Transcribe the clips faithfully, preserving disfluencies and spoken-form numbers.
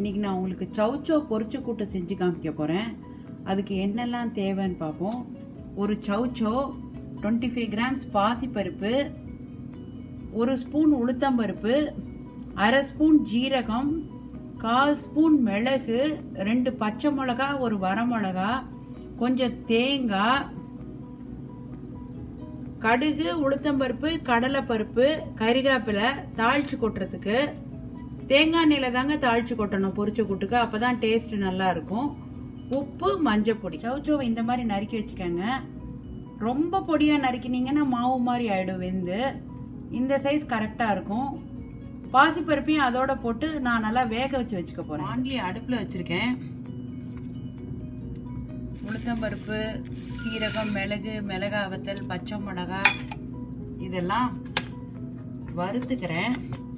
இன்னைக்கு நான் உங்களுக்கு சௌச்சோ பொரிச்ச கூட்டு செஞ்சு காமிக்க போகிறேன். அதுக்கு என்னெல்லாம் தேவைன்னு பார்ப்போம். ஒரு சௌச்சோ, டுவெண்ட்டி ஃபைவ் கிராம்ஸ் பாசிப்பருப்பு, ஒரு ஸ்பூன் உளுத்தம்பருப்பு, அரை ஸ்பூன் ஜீரகம், கால் ஸ்பூன் மிளகு, ரெண்டு பச்சை மிளகா, ஒரு வரமிளகா, கொஞ்சம் தேங்காய், கடுகு, உளுத்தம்பருப்பு, கடலைப்பருப்பு, கறிவேப்பிலை தாளிச்சு கொட்டுறதுக்கு. தேங்காய் எண்ணெயில தாங்க தாளிச்சு கொட்டணும் பொரிச்ச கூட்டுக்கு, அப்பதான் டேஸ்ட் நல்லா இருக்கும். உப்பு, மஞ்சள் பொடி. சௌச்சோவை இந்த மாதிரி நறுக்கி வச்சுக்கோங்க. ரொம்ப பொடியா நறுக்கினீங்கன்னா மாவு மாதிரி ஆயிடும் வெந்து. இந்த சைஸ் கரெக்டா இருக்கும். பாசிப்பருப்பையும் அதோட போட்டு நான் நல்லா வேக வச்சு வச்சுக்க போறேன். வாண்டி அடுப்புல வச்சிருக்கேன். உளுத்தம்பருப்பு, சீரகம், மிளகு, மிளகா வத்தல், பச்சை மிளகாய் இதெல்லாம் வறுத்துக்கிறேன்.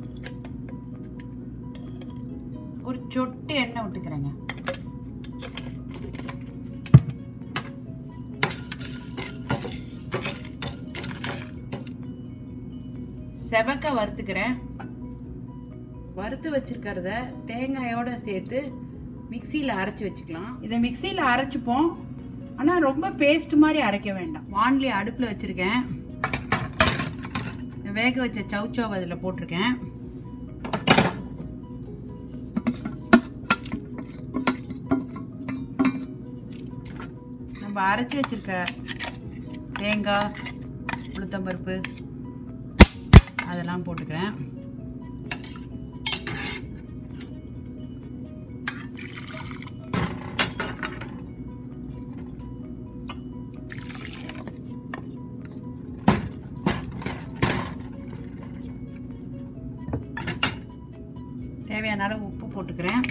ஒரு சொட்டு எண்ணெய் விட்டுக்கிறேங்க. செவக்க வறுத்துக்கிறேன். வறுத்து வச்சிருக்கிறத தேங்காயோட சேர்த்து மிக்சியில் அரைச்சி வச்சுக்கலாம். இதை மிக்சியில் அரைச்சிப்போம், ஆனால் ரொம்ப பேஸ்ட் மாதிரி அரைக்க வேண்டாம். வாண்டி அடுப்பில் வச்சுருக்கேன். வேக வச்ச சௌச்சோவை அதில் போட்டிருக்கேன். நம்ம அரைச்சி வச்சிருக்க தேங்காய், உளுத்தம்பருப்பு அதெல்லாம் போட்டுக்கிறேன். தேவையான அளவு உப்பு போட்டுக்கிறேன்.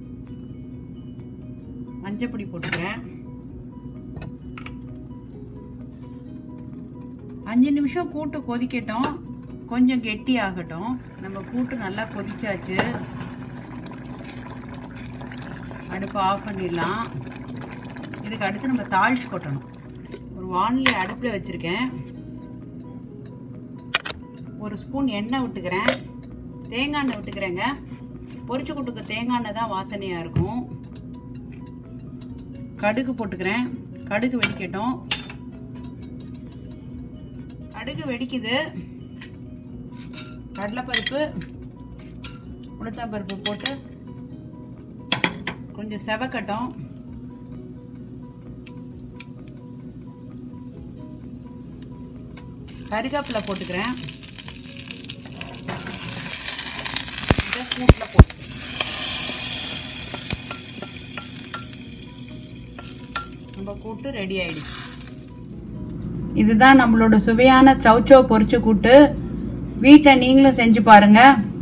மஞ்சள் பொடி போட்டுக்கிறேன். அஞ்சு நிமிஷம் கூட்டு கொதிக்கட்டும், கொஞ்சம் கெட்டி ஆகட்டும். நம்ம கூட்டு நல்லா கொதிச்சாச்சு. அடுப்பு ஆஃப் பண்ணிடலாம். இதுக்கு அடுத்து நம்ம தாளிச்சு கொட்டணும். ஒரு வானிலை அடுப்பில் வச்சுருக்கேன். ஒரு ஸ்பூன் எண்ணெய் விட்டுக்கிறேன். தேங்காய் எண்ணெய் விட்டுக்கிறேங்க. பொரிச்ச கூட்டுக்கு தேங்காய் எண்ணெய் தான் வாசனையாக இருக்கும். கடுகு போட்டுக்கிறேன். கடுகு வெடிக்கட்டும். கடுகு வெடிக்குது. கடலைப்பருப்பு, உளுத்தம்பருப்பு போட்டு கொஞ்சம் செவக்கட்டும். கறிவேப்பிலை போட்டுக்கிறேன். இதை கூட்டில் போட்டு நம்ம கூட்டு ரெடி ஆயிடுச்சு. இதுதான் நம்மளோட சுவையான சௌச்சோ பொரிச்ச கூட்டு. வீட்டில் நீங்களும் செஞ்சு பாருங்க.